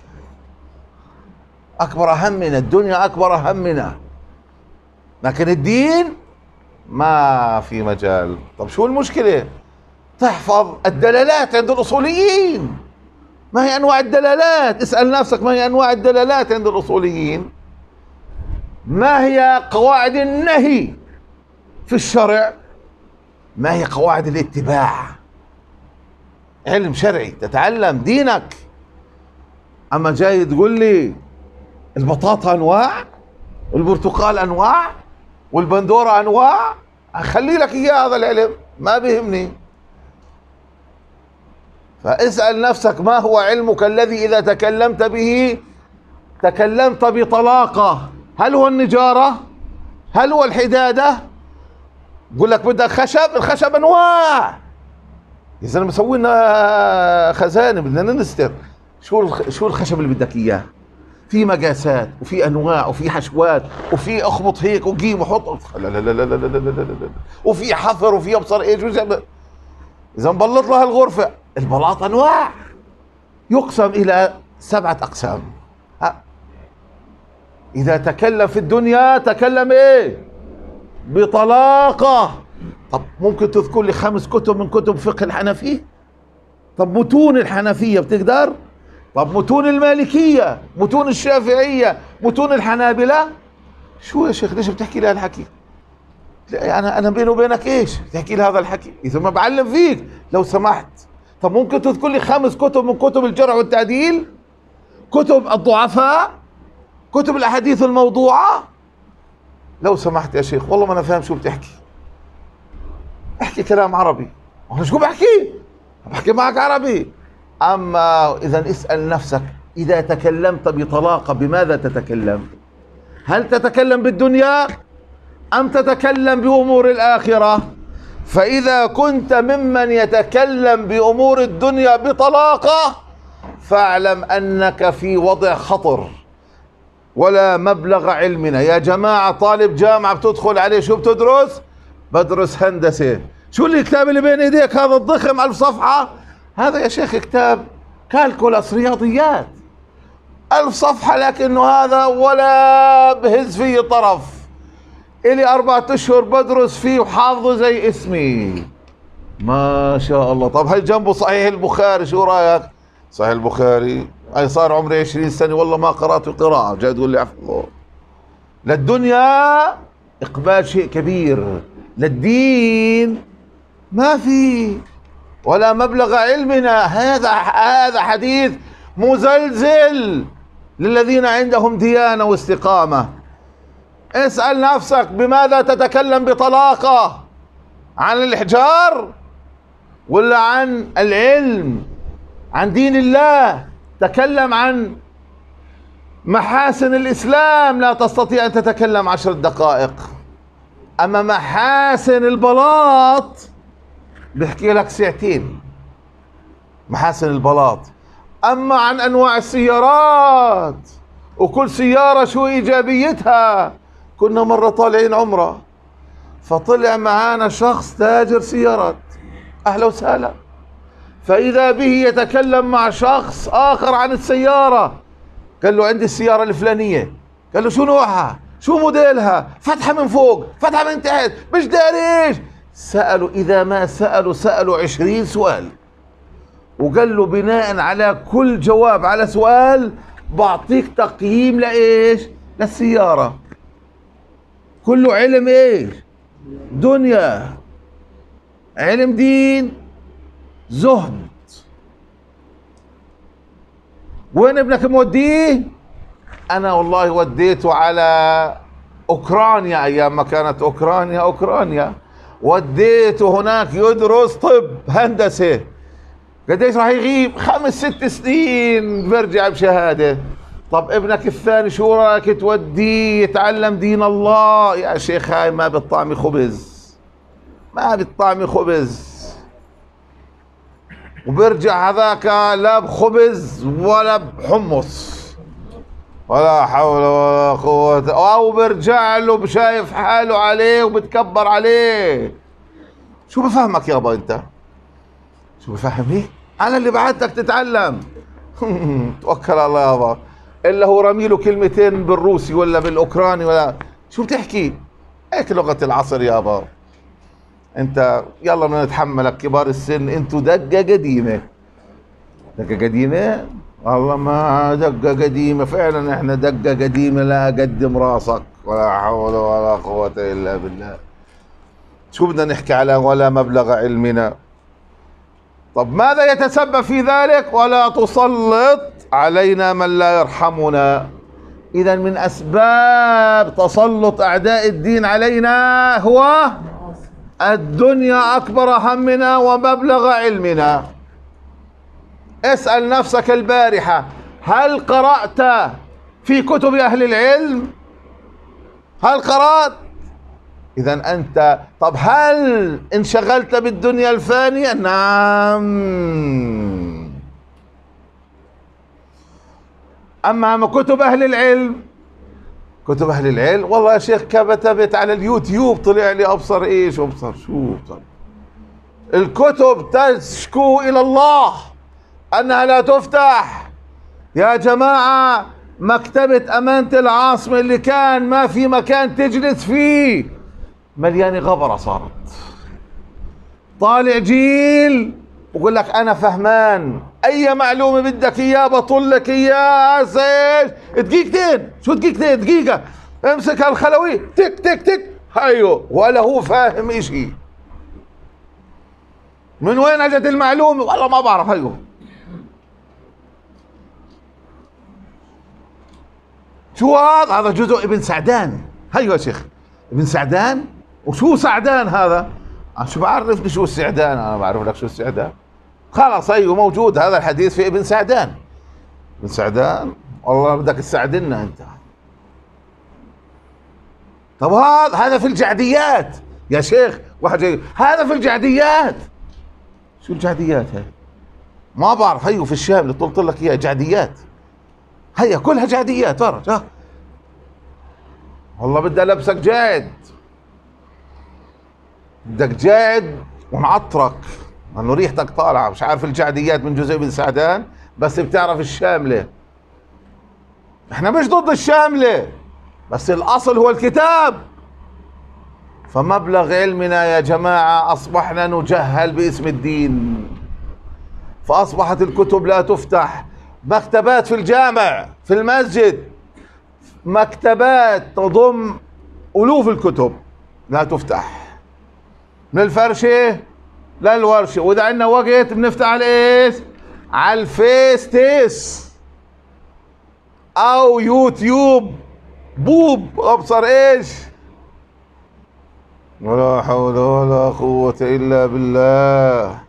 اكبر همنا الدنيا، اكبر همنا، لكن الدين ما في مجال. طب شو المشكلة؟ تحفظ الدلالات عند الأصوليين. ما هي أنواع الدلالات؟ اسأل نفسك ما هي أنواع الدلالات عند الأصوليين؟ ما هي قواعد النهي في الشرع؟ ما هي قواعد الاتباع؟ علم شرعي، تتعلم دينك. أما جاي تقول لي البطاطا أنواع، والبرتقال أنواع، والبندورة أنواع، أخلي لك إياه هذا العلم، ما بيهمني. فاسأل نفسك ما هو علمك الذي إذا تكلمت به تكلمت بطلاقة؟ هل هو النجارة؟ هل هو الحدادة؟ يقول لك بدك خشب، الخشب أنواع يا زلمة، مسوي لنا خزانة بدنا نستر. شو الخشب اللي بدك إياه؟ في مقاسات وفي انواع وفي حشوات وفي اخبط هيك وقيم وحط، لا لا لا لا لا لا لا لا، وفي حفر وفي ابصر ايش. اذا نبلط لها الغرفه، البلاط انواع يقسم الى 7 اقسام. اذا تكلم في الدنيا تكلم ايه؟ بطلاقه. طب ممكن تذكر لي 5 كتب من كتب فقه الحنفي؟ طب متون الحنفيه بتقدر؟ طب متون المالكية، متون الشافعية، متون الحنابلة؟ شو يا شيخ ليش بتحكي لي هالحكي؟ أنا بيني وبينك إيش؟ بتحكي لي هذا الحكي؟ إذا ما بعلم فيك لو سمحت. طب ممكن تذكر لي 5 كتب من كتب الجرح والتعديل؟ كتب الضعفاء؟ كتب الأحاديث الموضوعة؟ لو سمحت يا شيخ، والله ما أنا فاهم شو بتحكي. احكي كلام عربي. أنا شو بحكي معك عربي. أما إذا اسأل نفسك إذا تكلمت بطلاقة بماذا تتكلم؟ هل تتكلم بالدنيا أم تتكلم بأمور الآخرة؟ فإذا كنت ممن يتكلم بأمور الدنيا بطلاقة فاعلم أنك في وضع خطر ولا مبلغ علمنا. يا جماعة طالب جامعة بتدخل عليه شو بتدرس؟ بدرس هندسة. شو الكتاب اللي بين ايديك هذا الضخم 1000 صفحة؟ هذا يا شيخ كتاب كالكولاس، رياضيات، 1000 صفحة، لكنه هذا ولا بهز فيه طرف. إلي 4 أشهر بدرس فيه وحافظه زي اسمي، ما شاء الله. طب هل جنبه صحيح البخاري؟ شو رأيك؟ صحيح البخاري أي صار عمري 20 سنة والله ما قرأت قراءة، جاي تقول لي أحفظه. للدنيا إقبال شيء كبير، للدين ما في ولا مبلغ علمنا. هذا حديث مزلزل للذين عندهم ديانة واستقامة. اسأل نفسك بماذا تتكلم بطلاقة؟ عن الحجار ولا عن العلم، عن دين الله؟ تكلم عن محاسن الإسلام لا تستطيع أن تتكلم 10 دقائق. أما محاسن البلاط بحكي لك ساعتين، محاسن البلاط. أما عن أنواع السيارات وكل سيارة شو إيجابيتها، كنا مرة طالعين عمرة فطلع معانا شخص تاجر سيارات، أهلا وسهلا، فإذا به يتكلم مع شخص آخر عن السيارة. قال له عندي السيارة الفلانية. قال له شو نوعها؟ شو موديلها؟ فتحة من فوق، فتحة من تحت، مش داري ايش. سألوا، إذا ما سألوا 20 سؤال، وقال له بناء على كل جواب على سؤال بعطيك تقييم لإيش؟ للسيارة. كله علم ايش؟ دنيا، علم دين، زهد. وين ابنك موديه؟ انا والله وديته على اوكرانيا ايام ما كانت اوكرانيا، وديته هناك يدرس طب هندسة. قديش راح يغيب؟ 5-6 سنين بيرجع بشهادة. طب ابنك الثاني شو رايك توديه يتعلم دين الله؟ يا شيخ هاي ما بتطعمي خبز، ما بتطعمي خبز. وبرجع هذاك لا بخبز ولا بحمص ولا حول ولا قوة، او برجع له بشايف حاله عليه وبتكبر عليه. شو بفهمك يابا انت؟ شو بفهمني؟ انا اللي بعتك تتعلم. توكل على الله يابا، الا هو رمي له كلمتين بالروسي ولا بالاوكراني ولا شو بتحكي؟ هيك لغة العصر يابا. انت يلا بدنا نتحملك كبار السن، انتوا دقة قديمة. دقة قديمة؟ والله ما دقة قديمة فعلا، احنا دقة قديمة لا قدم راسك، ولا حول ولا قوة الا بالله. شو بدنا نحكي على ولا مبلغ علمنا؟ طب ماذا يتسبب في ذلك؟ ولا تسلط علينا من لا يرحمنا. إذا من أسباب تسلط أعداء الدين علينا هو الدنيا أكبر همنا ومبلغ علمنا. اسأل نفسك البارحة، هل قرأت في كتب أهل العلم؟ هل قرأت؟ إذا أنت طب هل انشغلت بالدنيا الفانية؟ نعم. أما كتب أهل العلم، كتب أهل العلم والله يا شيخ كتبت على اليوتيوب طلع لي أبصر إيش أبصر شو أبصر. الكتب تشكو إلى الله أنها لا تفتح. يا جماعة مكتبة أمانة العاصمة اللي كان ما في مكان تجلس فيه مليانة غبرة صارت. طالع جيل بقول لك أنا فهمان، أي معلومة بدك إياه بطل لك إياه دقيقتين. شو دقيقتين؟ دقيقة امسك هالخلوي تك تك تك هيو، ولا هو فاهم إشي. من وين أجت المعلومة؟ والله ما بعرف. هيو شو هذا؟ هذا جزء ابن سعدان. هيو يا شيخ ابن سعدان. وشو سعدان هذا؟ شو بعرفني شو السعدان؟ انا بعرف لك شو السعدان. خلاص هيو موجود هذا الحديث في ابن سعدان. ابن سعدان والله بدك تساعدنا انت. طب هذا في الجعديات يا شيخ. واحد جاي هذا في الجعديات. شو الجعديات هاي؟ ما بعرف. هيو في الشام اللي طلت لك اياها جعديات. هيا كلها جعديات. فرج ها والله بدي البسك جاعد، بدك جاعد ونعطرك لانه ريحتك طالعه. مش عارف الجعديات من جزء بن سعدان بس بتعرف الشامله. احنا مش ضد الشامله بس الاصل هو الكتاب. فمبلغ علمنا يا جماعه اصبحنا نجهل باسم الدين، فاصبحت الكتب لا تفتح. مكتبات في الجامع في المسجد، مكتبات تضم ألوف الكتب لا تفتح، من الفرشة للورشة. وإذا عندنا وقت بنفتح على إيش؟ على الفيس تيس أو يوتيوب بوب أبصر إيش. ولا حول ولا قوة إلا بالله.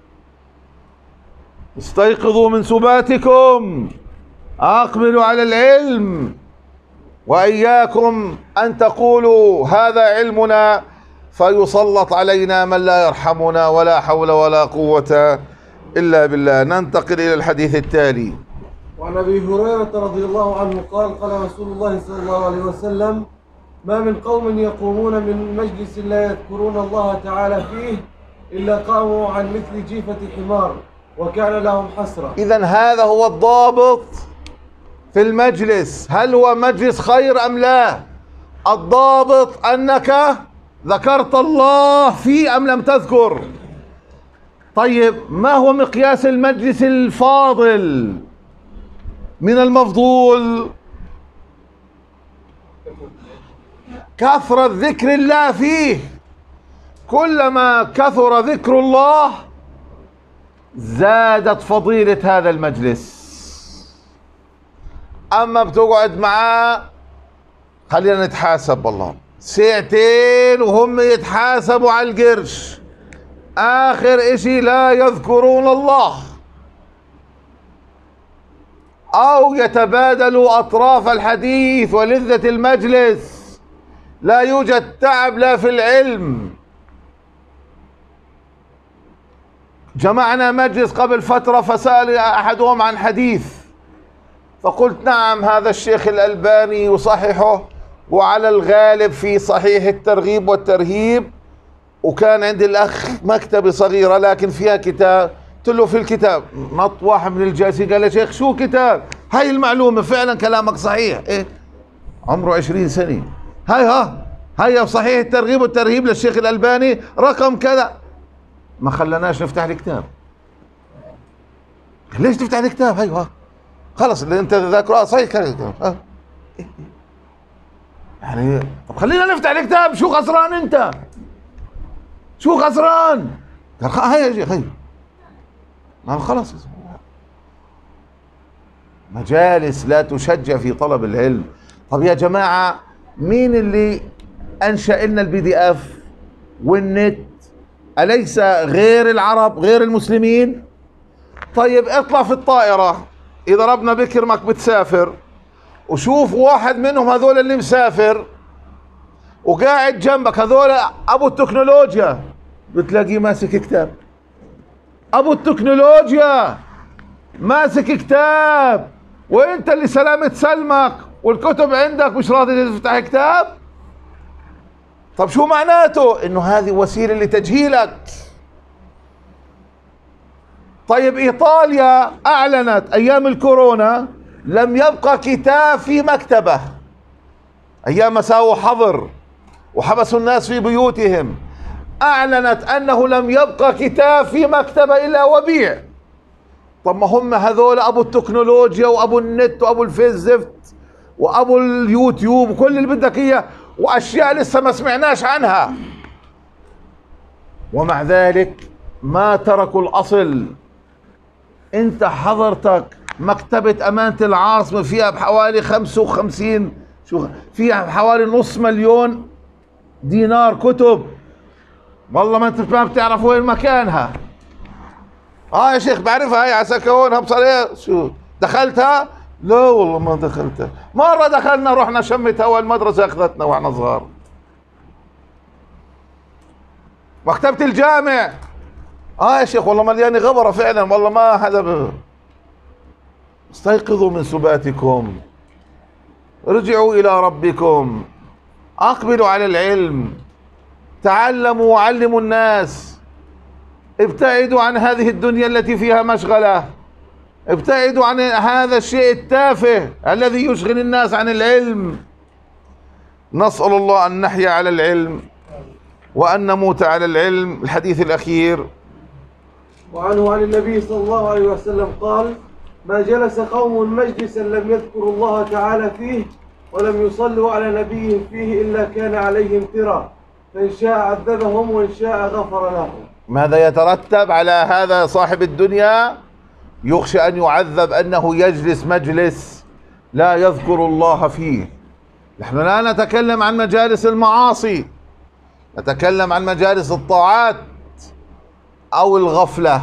استيقظوا من سباتكم، أقبلوا على العلم، وإياكم أن تقولوا هذا علمنا فيسلط علينا من لا يرحمنا. ولا حول ولا قوة إلا بالله. ننتقل إلى الحديث التالي. وعن أبي هريرة رضي الله عنه قال قال رسول الله صلى الله عليه وسلم: ما من قوم يقومون من مجلس لا يذكرون الله تعالى فيه إلا قاموا عن مثل جيفة حمار وكان لهم حسرة. إذن هذا هو الضابط في المجلس. هل هو مجلس خير أم لا؟ الضابط أنك ذكرت الله فيه أم لم تذكر. طيب ما هو مقياس المجلس الفاضل من المفضول؟ كثرة ذكر الله فيه. كلما كثر ذكر الله زادت فضيلة هذا المجلس. أما بتقعد معاه خلينا نتحاسب والله ساعتين وهم يتحاسبوا على القرش، آخر إشي لا يذكرون الله أو يتبادلوا أطراف الحديث ولذة المجلس. لا يوجد تعب لا في العلم. جمعنا مجلس قبل فترة فسأل أحدهم عن حديث فقلت نعم هذا الشيخ الألباني يصححه وعلى الغالب في صحيح الترغيب والترهيب، وكان عند الأخ مكتبة صغيرة لكن فيها قلت له في الكتاب. نط واحد من الجالسين قال يا شيخ شو كتاب؟ هاي المعلومة فعلا كلامك صحيح. ايه عمره 20 سنة. هاي صحيح الترغيب والترهيب للشيخ الألباني رقم كذا. ما خلناش نفتح الكتاب. ليش تفتح الكتاب؟ هاي خلص اللي انت ذاكره صحيح كذا. يعني طب خلينا نفتح الكتاب. شو خسران انت؟ شو خسران؟ قال هاي يا شيخ هاي. ما خلص. مجالس لا تشجع في طلب العلم. طب يا جماعة مين اللي أنشأ لنا البي دي اف والنت؟ أليس غير العرب غير المسلمين؟ طيب اطلع في الطائرة إذا ربنا بكرمك بتسافر وشوف واحد منهم هذول اللي مسافر وقاعد جنبك، هذول أبو التكنولوجيا، بتلاقيه ماسك كتاب. أبو التكنولوجيا ماسك كتاب، وانت اللي سلامة سلمك والكتب عندك مش راضي تفتح كتاب. طب شو معناته؟ انه هذه وسيلة لتجهيلك. طيب ايطاليا اعلنت ايام الكورونا لم يبقى كتاب في مكتبة، ايام ما ساووا حظر وحبسوا الناس في بيوتهم، اعلنت انه لم يبقى كتاب في مكتبة الا وبيع. طب ما هم هذول ابو التكنولوجيا وابو النت وابو الفيس زفت وابو اليوتيوب وكل اللي بدك اياه واشياء لسه ما سمعناش عنها، ومع ذلك ما تركوا الاصل. انت حضرتك مكتبة امانة العاصمة فيها بحوالي 55 فيها بحوالي نص مليون دينار كتب، والله ما انت ما بتعرف وين مكانها. يا شيخ بعرفها هاي عسكرونها بصريح. شو دخلتها؟ لا والله ما دخلتها. مرة دخلنا رحنا شمت هوا المدرسة اخذتنا واحنا صغار. مكتبة الجامع يا شيخ والله مليانة غبرة فعلا، والله ما حدا. استيقظوا من سباتكم، ارجعوا الى ربكم، اقبلوا على العلم، تعلموا وعلموا الناس، ابتعدوا عن هذه الدنيا التي فيها مشغلة، ابتعدوا عن هذا الشيء التافه الذي يشغل الناس عن العلم. نسأل الله أن نحيا على العلم وأن نموت على العلم. الحديث الأخير وعنه عن النبي صلى الله عليه وسلم قال: ما جلس قوم مجلسا لم يذكروا الله تعالى فيه ولم يصلوا على نبيهم فيه إلا كان عليهم ترى، فإن شاء عذبهم وإن شاء غفر لهم. ماذا يترتب على هذا صاحب الدنيا؟ يخشى أن يعذب أنه يجلس مجلس لا يذكر الله فيه. نحن لا نتكلم عن مجالس المعاصي، نتكلم عن مجالس الطاعات أو الغفلة.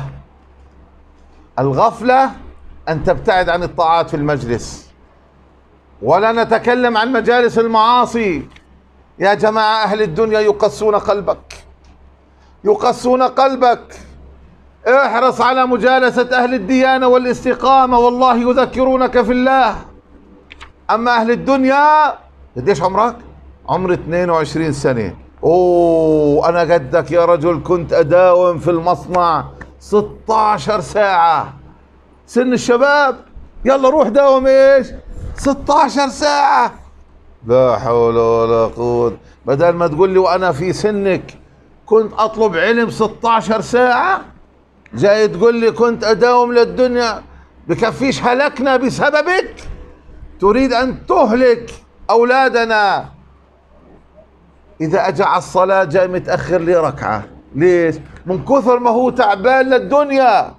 الغفلة أن تبتعد عن الطاعات في المجلس، ولا نتكلم عن مجالس المعاصي. يا جماعة أهل الدنيا يقسون قلبك، يقسون قلبك. احرص على مجالسة أهل الديانة والاستقامة، والله يذكرونك في الله. أما أهل الدنيا، قديش عمرك؟ عمر 22 سنة. أنا قدك يا رجل، كنت أداوم في المصنع 16 ساعة. سن الشباب يلا روح داوم ايش 16 ساعة. لا حول ولا قوة. بدل ما تقول لي وانا في سنك كنت اطلب علم 16 ساعة، جاي تقول لي كنت اداوم للدنيا. بكفيش هلكنا بسببك؟ تريد ان تهلك اولادنا. اذا اجى على الصلاة جاي متأخر لي ركعة، ليش؟ من كثر ما هو تعبان للدنيا.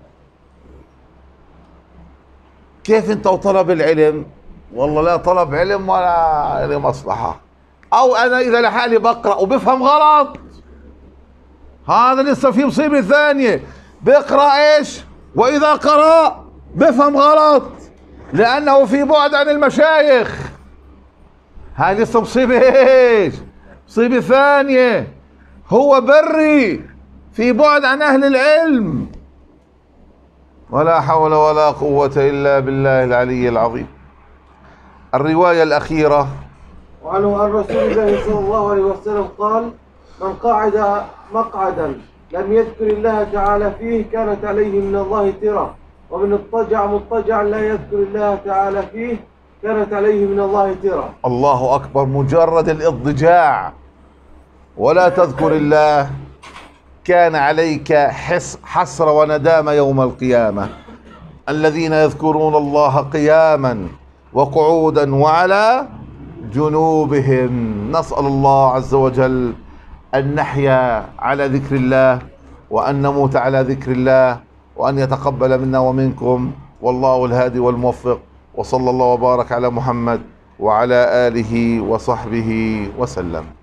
كيف انت وطلب العلم؟ والله لا طلب علم ولا لي مصلحة. او انا اذا لحالي بقرأ وبفهم غلط، هذا لسه في مصيبة ثانية. بقرأ ايش؟ واذا قرأ بفهم غلط لانه في بعد عن المشايخ. هذه لسه مصيبة ايش؟ مصيبة ثانية. هو بري في بعد عن اهل العلم. ولا حول ولا قوة إلا بالله العلي العظيم. الرواية الأخيرة وعنه عن رسول الله صلى الله عليه وسلم قال: من قعد مقعدا لم يذكر الله تعالى فيه كانت عليه من الله ترى، ومن اضطجع مضطجعا لا يذكر الله تعالى فيه كانت عليه من الله ترى. الله أكبر. مجرد الاضطجاع ولا تذكر الله كان عليك حسرة وندامة يوم القيامة. الذين يذكرون الله قياما وقعودا وعلى جنوبهم. نسأل الله عز وجل أن نحيا على ذكر الله وأن نموت على ذكر الله وأن يتقبل منا ومنكم، والله الهادي والموفق، وصلى الله وبارك على محمد وعلى آله وصحبه وسلم.